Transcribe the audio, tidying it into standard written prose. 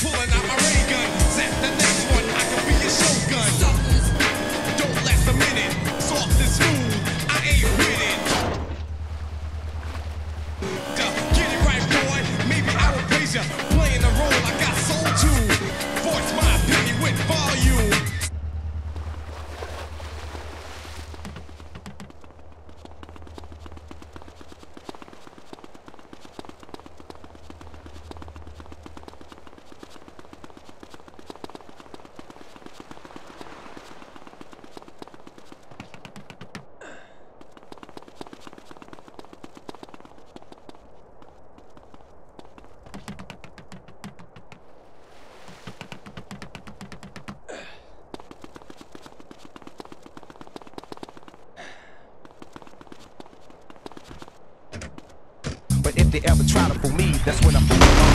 pulling out my ray gun. Zap the next one, I can be a shotgun. Don't last a minute, soft and smooth, I ain't with it. Get it right, boy, maybe I will praise ya. Playing the role I got soul to. Voice my opinion with volume. But if they ever try to fool me, that's when I fool them all.